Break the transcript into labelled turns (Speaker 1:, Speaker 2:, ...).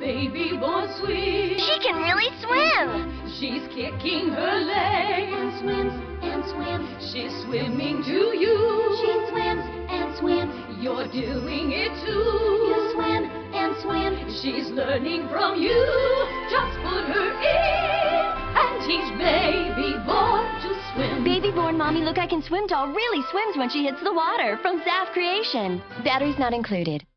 Speaker 1: baby boy sweet.
Speaker 2: She can really swim.
Speaker 1: She's kicking her legs
Speaker 2: And swims and swims.
Speaker 1: She's swimming to you.
Speaker 2: She swims and swims.
Speaker 1: You're doing it too.
Speaker 2: You swim and swim.
Speaker 1: She's learning from you. Just put her in and teach baby boy to swim.
Speaker 3: Baby-born Mommy Look I Can Swim doll really swims when she hits the water from Zaf Creation. Batteries not included.